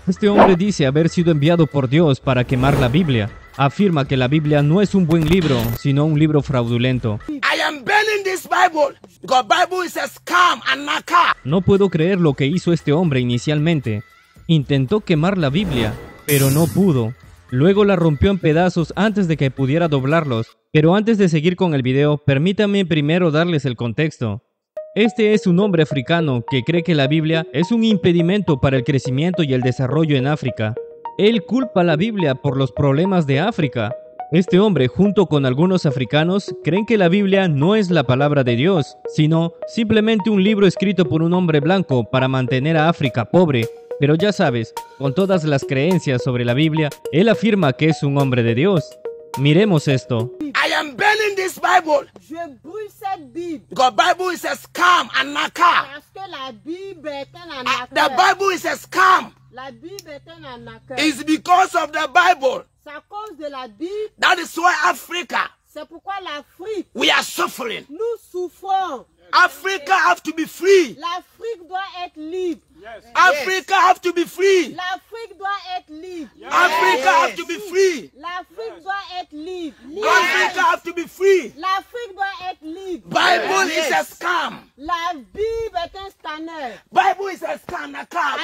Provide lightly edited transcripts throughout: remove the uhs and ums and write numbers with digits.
Este hombre dice haber sido enviado por Dios para quemar la Biblia. Afirma que la Biblia no es un buen libro, sino un libro fraudulento. I am burning this Bible because Bible is a scam and naka. No puedo creer lo que hizo este hombre inicialmente. Intentó quemar la Biblia, pero no pudo. Luego la rompió en pedazos antes de que pudiera doblarlos. Pero antes de seguir con el video, permítanme primero darles el contexto. Este es un hombre africano que cree que la Biblia es un impedimento para el crecimiento y el desarrollo en África. Él culpa a la Biblia por los problemas de África. Este hombre, junto con algunos africanos, creen que la Biblia no es la palabra de Dios, sino simplemente un libro escrito por un hombre blanco para mantener a África pobre. Pero ya sabes, con todas las creencias sobre la Biblia, él afirma que es un hombre de Dios. Miremos esto. I am burning this Bible Je brûle cette Bible because Bible is a scam and naka. parce que la Bible est un The arnaqueur. Bible is a scam. La Bible est un arnaqueur. It's because of the Bible. C'est à cause de la Bible. That is why Africa, C'est pourquoi l'Afrique, we are suffering. nous souffrons. Africa have to be free. L'Afrique doit être libre. Africa have to be free. L'Afrique doit être libre. Africa have to be free. L'Afrique doit être libre. Africa have to be free. L'Afrique doit être libre. Bible is a scam. La Bible est un scanner. Bible is a scam. Naka.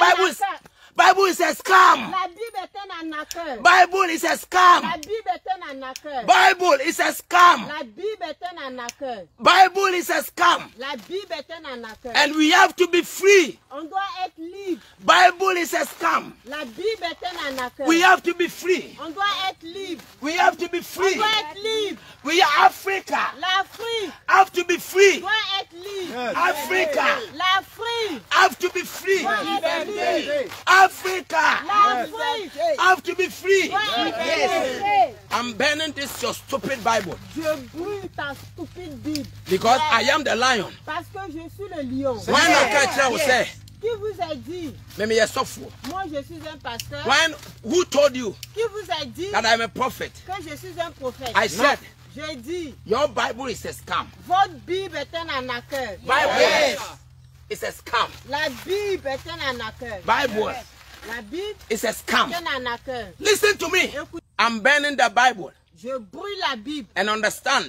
Bible is a scam. La Bible est un arnaqueur. Bible is a scam. La Bible est un arnaqueur. Bible is a scam. La Bible est un arnaqueur. Bible is a scam. La Bible est un arnaqueur. And we have to be free. On doit être libre. Bible is a scam. La Bible est un arnaqueur. We have to be free. On doit être libre. We have to be On free. doit être libre. We are Africa. L'Afrique Have to be free. doit être libre. Africa L'Afrique have to be free. doit être libre. Africa L'Afrique have to be free. doit être libre. I'm burning this your stupid Bible Je brûle ta stupide Bible. because I am the lion. Parce que je suis le lion. When I catch you, I will say, Qui vous a dit? "Maybe you're so fool." Moi, je suis un pasteur. When who told you Qui vous a dit that I'm a prophet? que je suis un prophète? I said J'ai dit, your Bible is a scam. votre Bible est un arnaqueur. Bible is a scam. La Bible est un arnaqueur. Bible La Bible is a scam. est un arnaqueur. Listen to me. I'm burning the Bible Je brûle la Bible. and understand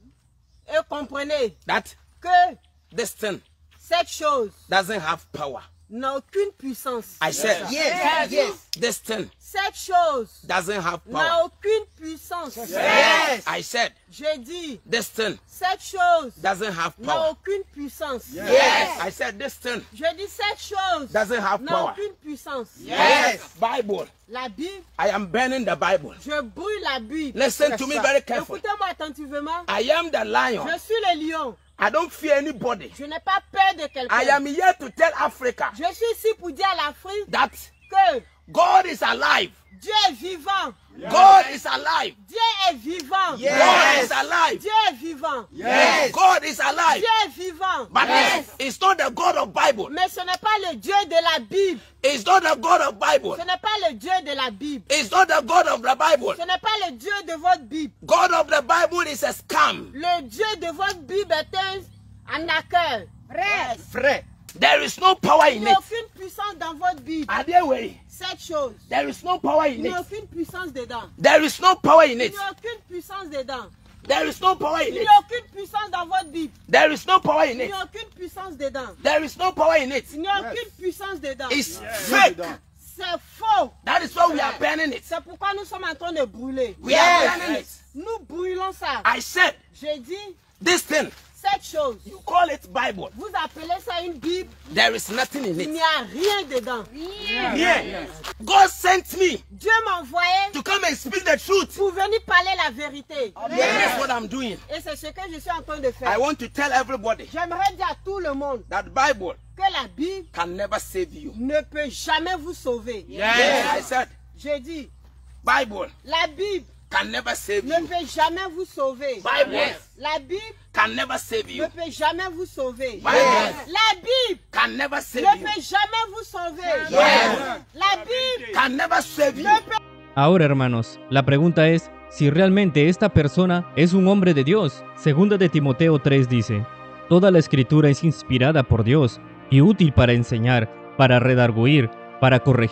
Et comprenez that que this thing cette chose doesn't have power. n'a aucune puissance. I said this thing Cette chose doesn't have n'a power. aucune puissance. I said J'ai dit, this thing cette chose doesn't have n'a power. aucune puissance. I said this thing Je dis, cette chose doesn't have n'a power. aucune puissance. Bible. La Bible, I am burning the Bible. je brûle la Bible. Listen to me very carefully. Écoutez-moi attentivement. I am the lion. Je suis le lion. I don't fear anybody. Je n'ai pas peur de quelqu'un. I am here to tell Africa Je suis ici pour dire à l'Afrique that que God is alive. Dieu est vivant. God is alive. Dieu est vivant. God is alive. Dieu est vivant. God is alive. Dieu est vivant. But it's not the God of Bible. Mais ce n'est pas le Dieu de la Bible. It's not the God of Bible. Ce n'est pas le Dieu de la Bible. It's not the God of the Bible. Ce n'est pas le Dieu de votre Bible. God of the Bible is a scam. Le Dieu de votre Bible est un arnaqueur. Frère, there is no power Il in n'y a it. aucune puissance dans votre Bible. Adewey, Cette chose, there is no power il in n'y a it. aucune puissance dedans. There is no power in Il it. n'y a aucune puissance dedans. There is no power in Il n'y it. a aucune puissance dans votre Bible. There is no power in Il n'y it. a aucune puissance dedans. There is no power in it. Il n'y a aucune puissance dedans. It's fake. C'est faux. That is why we are burning it. C'est pourquoi nous sommes en train de brûler. We are burning it. Nous brûlons ça. I said J'ai dit, this thing. cette chose, You call it Bible. vous appelez ça une Bible, There is nothing in il it. n'y a rien dedans. Yeah. God sent me Dieu m'a envoyé to come and speak the truth. pour venir parler la vérité. That's what I'm doing. Et c'est ce que je suis en train de I faire. want to tell everybody J'aimerais dire à tout le monde that Bible que la Bible can never save you. ne peut jamais vous sauver. I said J'ai dit, Bible la Bible can never save ne you. peut jamais vous sauver. Bible La Bible can never save ne you. peut jamais vous sauver. Bible La Bible can never save ne you. peut jamais vous sauver. La Bible Can never save you. ne peut Ahora, hermanos, la pregunta es si realmente esta persona es un hombre de Dios. Segunda de Timoteo 3 dice, toda la escritura es inspirada por Dios y útil para enseñar, para redarguir, para corregir,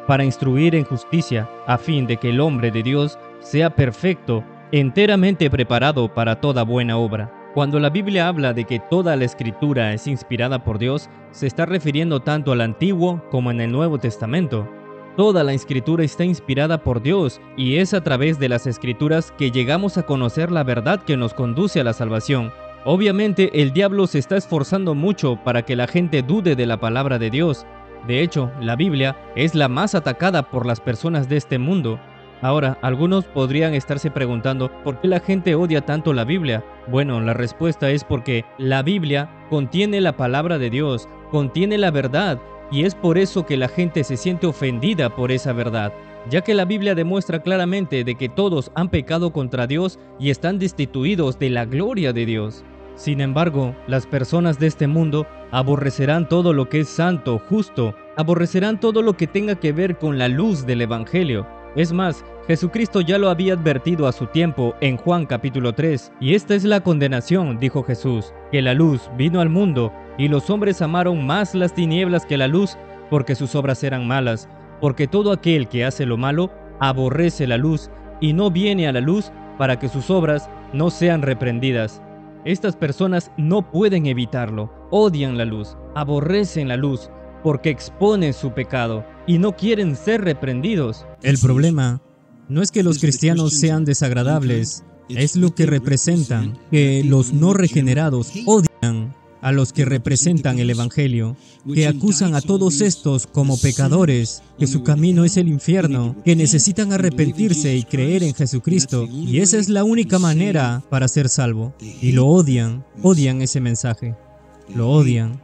para instruir en justicia, a fin de que el hombre de Dios sea perfecto, enteramente preparado para toda buena obra. Cuando la Biblia habla de que toda la Escritura es inspirada por Dios, se está refiriendo tanto al Antiguo como en el Nuevo Testamento. Toda la Escritura está inspirada por Dios y es a través de las Escrituras que llegamos a conocer la verdad que nos conduce a la salvación. Obviamente, el diablo se está esforzando mucho para que la gente dude de la palabra de Dios. De hecho, la Biblia es la más atacada por las personas de este mundo. Ahora, algunos podrían estarse preguntando ¿por qué la gente odia tanto la Biblia? Bueno, la respuesta es porque la Biblia contiene la palabra de Dios, contiene la verdad, y es por eso que la gente se siente ofendida por esa verdad, ya que la Biblia demuestra claramente de que todos han pecado contra Dios y están destituidos de la gloria de Dios. Sin embargo, las personas de este mundo aborrecerán todo lo que es santo, justo, aborrecerán todo lo que tenga que ver con la luz del Evangelio. Es más, Jesucristo ya lo había advertido a su tiempo en Juan capítulo 3, y esta es la condenación, dijo Jesús, que la luz vino al mundo, y los hombres amaron más las tinieblas que la luz, porque sus obras eran malas, porque todo aquel que hace lo malo, aborrece la luz, y no viene a la luz para que sus obras no sean reprendidas. Estas personas no pueden evitarlo, odian la luz, aborrecen la luz, porque exponen su pecado y no quieren ser reprendidos. El problema no es que los cristianos sean desagradables, es lo que representan, que los no regenerados odian a los que representan el Evangelio, que acusan a todos estos como pecadores, que su camino es el infierno, que necesitan arrepentirse y creer en Jesucristo, y esa es la única manera para ser salvo. Y lo odian, odian ese mensaje, lo odian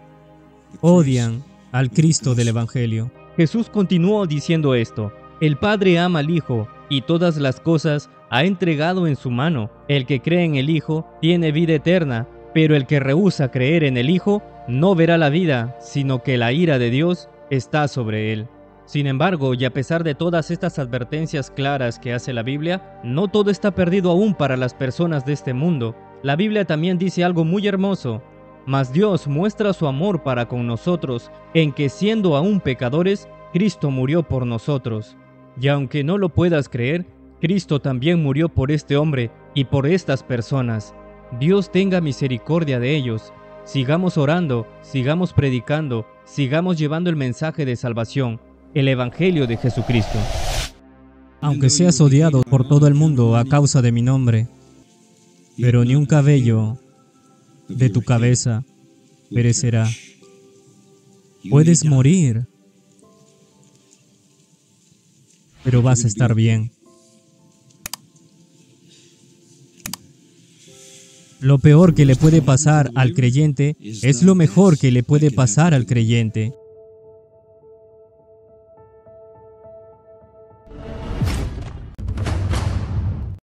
al Cristo del Evangelio. Jesús continuó diciendo esto: el Padre ama al Hijo, y todas las cosas ha entregado en su mano. El que cree en el Hijo tiene vida eterna, pero el que rehúsa creer en el Hijo no verá la vida, sino que la ira de Dios está sobre él. Sin embargo, y a pesar de todas estas advertencias claras que hace la Biblia, no todo está perdido aún para las personas de este mundo. La Biblia también dice algo muy hermoso: mas Dios muestra su amor para con nosotros, en que siendo aún pecadores, Cristo murió por nosotros. Y aunque no lo puedas creer, Cristo también murió por este hombre y por estas personas. Dios tenga misericordia de ellos. Sigamos orando, sigamos predicando, sigamos llevando el mensaje de salvación, el Evangelio de Jesucristo. Aunque seas odiado por todo el mundo a causa de mi nombre, pero ni un cabello de tu cabeza perecerá. Puedes morir, pero vas a estar bien. Lo peor que le puede pasar al creyente es lo mejor que le puede pasar al creyente.